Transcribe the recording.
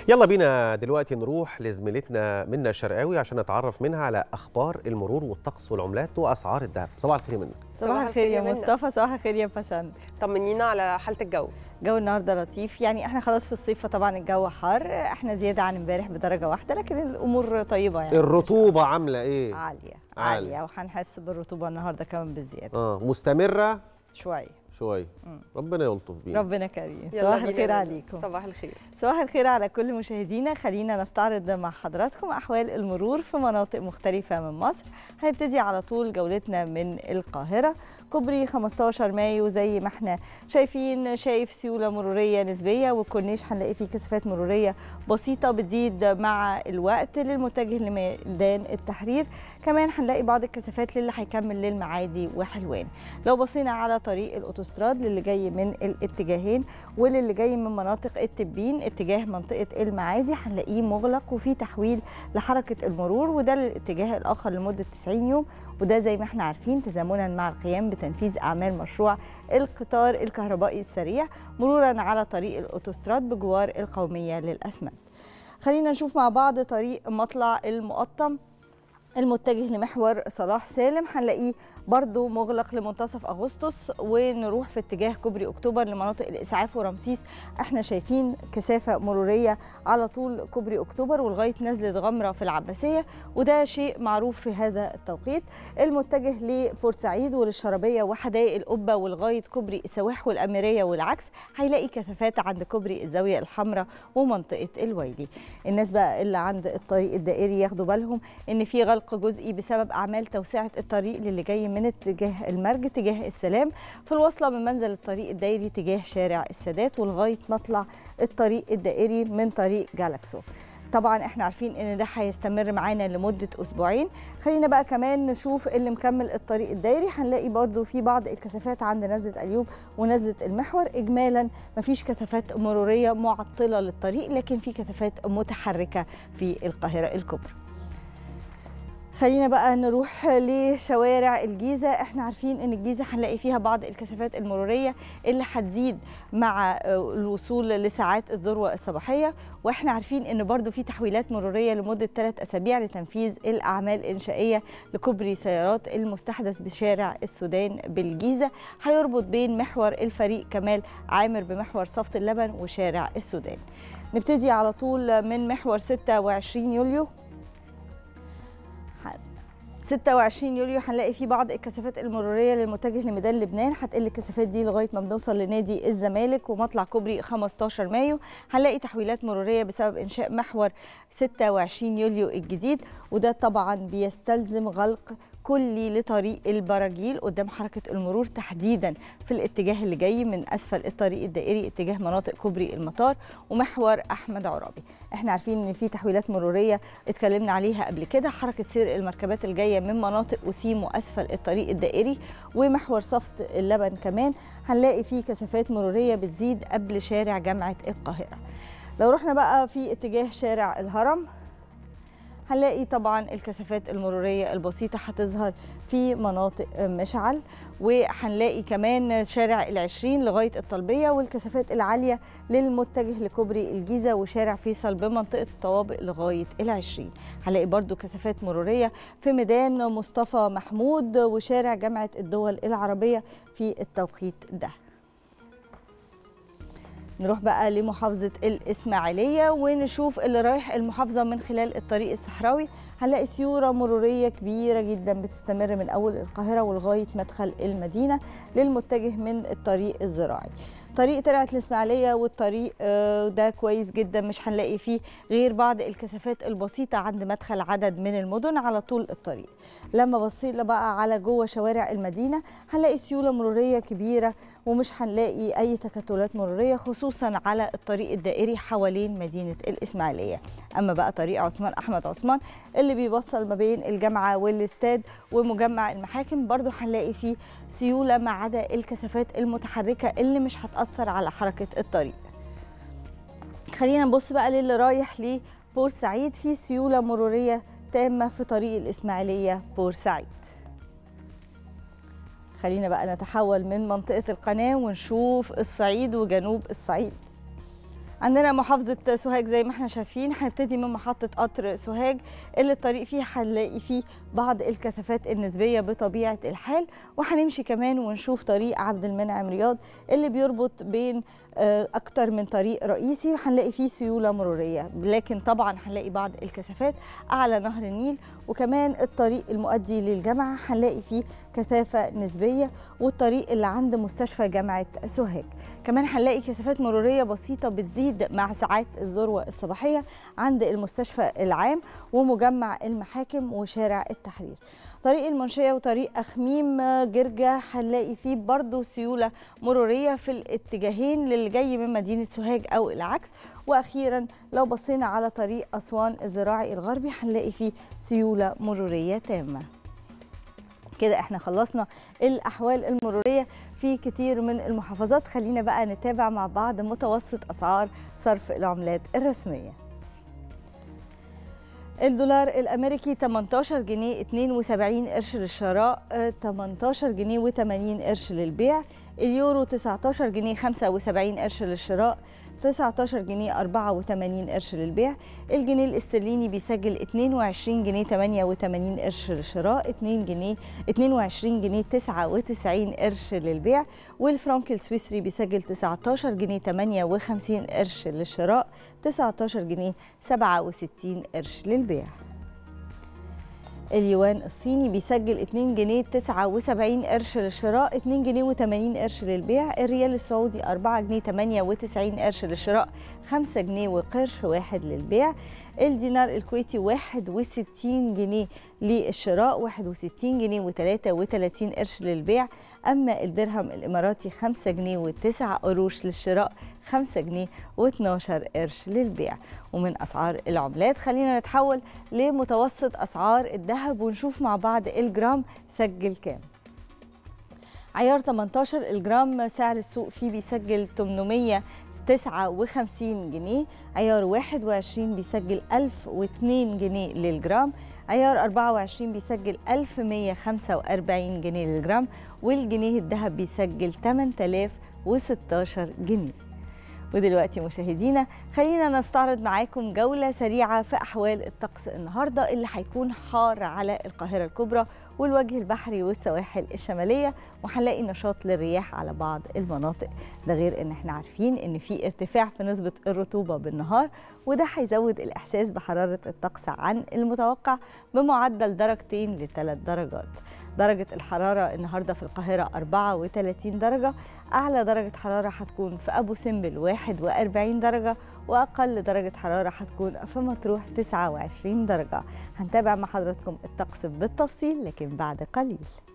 يلا بينا دلوقتي نروح لزميلتنا منى الشرقاوي عشان نتعرف منها على اخبار المرور والطقس والعملات واسعار الذهب. صباح الخير يا منى. صباح الخير يا مصطفى. صباح الخير يا بسنت. طمنينا على حاله الجو. الجو النهارده لطيف، يعني احنا خلاص في الصيف فطبعا الجو حر، احنا زياده عن امبارح بدرجه واحده، لكن الامور طيبه يعني. الرطوبه عامله ايه؟ عاليه وهنحس بالرطوبه النهارده كمان بالزياده. مستمره شويه. ربنا يلطف بينا. ربنا كريم. صباح الخير عليكم. صباح الخير. صباح الخير على كل مشاهدينا. خلينا نستعرض مع حضراتكم احوال المرور في مناطق مختلفه من مصر. هنبتدي على طول جولتنا من القاهره. كوبري 15 مايو زي ما احنا شايفين، شايف سيوله مروريه نسبيه، والكورنيش هنلاقي فيه كثافات مروريه بسيطه بتزيد مع الوقت للمتجه لميدان التحرير. كمان هنلاقي بعض الكثافات للي هيكمل للمعادي وحلوان. لو بصينا على طريق الاوتوستراد للي جاي من الاتجاهين وللي جاي من مناطق التبين اتجاه منطقه المعادي هنلاقيه مغلق وفي تحويل لحركه المرور، وده للاتجاه الاخر لمده 90 يوم، وده زي ما احنا عارفين تزامنا مع القيام بتنفيذ اعمال مشروع القطار الكهربائي السريع مرورا على طريق الاوتوستراد بجوار القوميه للاسمنت. خلينا نشوف مع بعض طريق مطلع المقطم المتجه لمحور صلاح سالم، هنلاقيه برضو مغلق لمنتصف أغسطس، ونروح في اتجاه كوبري أكتوبر لمناطق الإسعاف ورمسيس. احنا شايفين كثافة مرورية على طول كوبري أكتوبر ولغاية نزلة غمرة في العباسية، وده شيء معروف في هذا التوقيت. المتجه لبورسعيد وللشربية وحدائق القبة ولغاية كوبري السواح والأميرية والعكس هيلاقي كثافات عند كوبري الزاوية الحمراء ومنطقة الويلي. الناس بقى اللي عند الطريق الدائري ياخدوا بالهم إن في غلق جزئي بسبب أعمال توسعة الطريق للي جاي من اتجاه المرج تجاه السلام في الوصلة من منزل الطريق الدائري تجاه شارع السادات ولغاية مطلع الطريق الدائري من طريق جالاكسو. طبعا احنا عارفين ان ده هيستمر معانا لمدة أسبوعين. خلينا بقى كمان نشوف اللي مكمل الطريق الدائري. هنلاقي برضو في بعض الكثافات عند نزلة أيوب ونزلة المحور. إجمالا مفيش كثافات مرورية معطلة للطريق، لكن في كثافات متحركة في القاهرة الكبرى. خلينا بقى نروح لشوارع الجيزة. احنا عارفين ان الجيزة هنلاقي فيها بعض الكثافات المرورية اللي هتزيد مع الوصول لساعات الذروة الصباحية، واحنا عارفين ان برضو في تحويلات مرورية لمدة 3 أسابيع لتنفيذ الأعمال الإنشائية لكوبري سيارات المستحدث بشارع السودان بالجيزة، هيربط بين محور الفريق كمال عامر بمحور صفت اللبن وشارع السودان. نبتدي على طول من محور 26 يوليو. 26 يوليو هنلاقي فيه بعض الكثافات المروريه للمتجه لميدان لبنان، هتقل الكثافات دي لغايه ما بنوصل لنادي الزمالك ومطلع كوبري 15 مايو. هنلاقي تحويلات مروريه بسبب انشاء محور 26 يوليو الجديد، وده طبعا بيستلزم غلق كلي لطريق البراجيل قدام حركه المرور تحديدا في الاتجاه اللي جاي من اسفل الطريق الدائري اتجاه مناطق كوبري المطار ومحور احمد عرابي. احنا عارفين ان في تحويلات مروريه اتكلمنا عليها قبل كده، حركه سير المركبات الجايه من مناطق وسيم واسفل الطريق الدائري ومحور صفت اللبن كمان هنلاقي فيه كثافات مروريه بتزيد قبل شارع جامعه القاهره. لو رحنا بقى في اتجاه شارع الهرم هنلاقي طبعا الكثافات المرورية البسيطة هتظهر في مناطق مشعل، وهنلاقي كمان شارع العشرين لغاية الطلبية، والكثافات العالية للمتجه لكوبري الجيزة وشارع فيصل بمنطقة الطوابق لغاية العشرين. هنلاقي برضو كثافات مرورية في ميدان مصطفى محمود وشارع جامعة الدول العربية في التوقيت ده. نروح بقى لمحافظة الإسماعيلية ونشوف اللي رايح المحافظة من خلال الطريق الصحراوي. هنلاقي سيولة مرورية كبيرة جدا بتستمر من أول القاهرة ولغاية مدخل المدينة للمتجه من الطريق الزراعي. طريق ترعة الإسماعيلية والطريق ده كويس جدا، مش هنلاقي فيه غير بعض الكثافات البسيطة عند مدخل عدد من المدن على طول الطريق. لما بصينا بقى على جوه شوارع المدينة هنلاقي سيولة مرورية كبيرة ومش هنلاقي أي تكتلات مرورية خصوصا على الطريق الدائري حوالين مدينة الإسماعيلية. أما بقى طريق عثمان أحمد عثمان اللي بيوصل ما بين الجامعة والاستاد ومجمع المحاكم برضو هنلاقي فيه سيولة ما عدا الكثافات المتحركة اللي مش هتأثر على حركة الطريق. خلينا نبص بقى للي رايح لبورسعيد. في سيولة مرورية تامة في طريق الإسماعيلية بورسعيد. خلينا بقى نتحول من منطقة القناة ونشوف الصعيد وجنوب الصعيد. عندنا محافظة سوهاج زي ما احنا شايفين، هنبتدي من محطة قطر سوهاج اللي الطريق فيه هنلاقي فيه بعض الكثافات النسبية بطبيعة الحال، وهنمشي كمان ونشوف طريق عبد المنعم رياض اللي بيربط بين أكتر من طريق رئيسي، وهنلاقي فيه سيولة مرورية، لكن طبعا هنلاقي بعض الكثافات أعلى نهر النيل، وكمان الطريق المؤدي للجامعة هنلاقي فيه كثافة نسبية، والطريق اللي عند مستشفى جامعة سوهاج كمان هنلاقي كثافات مرورية بسيطة بتزيد مع ساعات الذروة الصباحية عند المستشفى العام ومجمع المحاكم وشارع التحرير. طريق المنشية وطريق أخميم جرجة هنلاقي فيه برضو سيولة مرورية في الاتجاهين للي جاي من مدينة سوهاج أو العكس. وأخيرا لو بصينا على طريق أسوان الزراعي الغربي هنلاقي فيه سيولة مرورية تامة. كده احنا خلصنا الأحوال المرورية في كتير من المحافظات. خلينا بقى نتابع مع بعض متوسط أسعار صرف العملات الرسمية. الدولار الأمريكي 18 جنيه 72 قرش للشراء، 18 جنيه و80 قرش للبيع. اليورو 19 جنيه 75 قرش للشراء، 19 جنيه 84 قرش للبيع. الجنيه الاسترليني بيسجل 22 جنيه 88 قرش للشراء، 22 جنيه 99 قرش للبيع. والفرنك السويسري بيسجل 19 جنيه 58 قرش للشراء، 19 جنيه 67 قرش للبيع. اليوان الصيني بيسجل 2 جنيه 79 قرش للشراء، 2 جنيه و80 قرش للبيع. الريال السعودي 4 جنيه 98 قرش للشراء، 5 جنيه وقرش واحد للبيع. الدينار الكويتي 61 جنيه للشراء، 61 جنيه و33 قرش للبيع. أما الدرهم الإماراتي 5 جنيه و9 قروش للشراء، 5 جنيه و12 قرش للبيع. ومن أسعار العملات خلينا نتحول لمتوسط أسعار الذهب ونشوف مع بعض الجرام سجل كام. عيار 18 الجرام سعر السوق فيه بيسجل 859 جنيه. عيار 21 بيسجل 1002 جنيه للجرام. عيار 24 بيسجل 1145 جنيه للجرام. والجنيه الذهب بيسجل 8016 جنيه. ودلوقتي مشاهدينا خلينا نستعرض معاكم جولة سريعة في أحوال الطقس النهاردة اللي هيكون حار على القاهرة الكبرى والوجه البحري والسواحل الشمالية، وهنلاقي نشاط للرياح على بعض المناطق. ده غير ان احنا عارفين ان في ارتفاع في نسبة الرطوبة بالنهار، وده هيزود الإحساس بحرارة الطقس عن المتوقع بمعدل 2 ل 3 درجات. درجة الحرارة النهاردة في القاهرة 34 درجة، أعلى درجة حرارة هتكون في أبو سمبل 41 درجة، وأقل درجة حرارة هتكون في مطروح 29 درجة. هنتابع مع حضراتكم الطقس بالتفصيل لكن بعد قليل.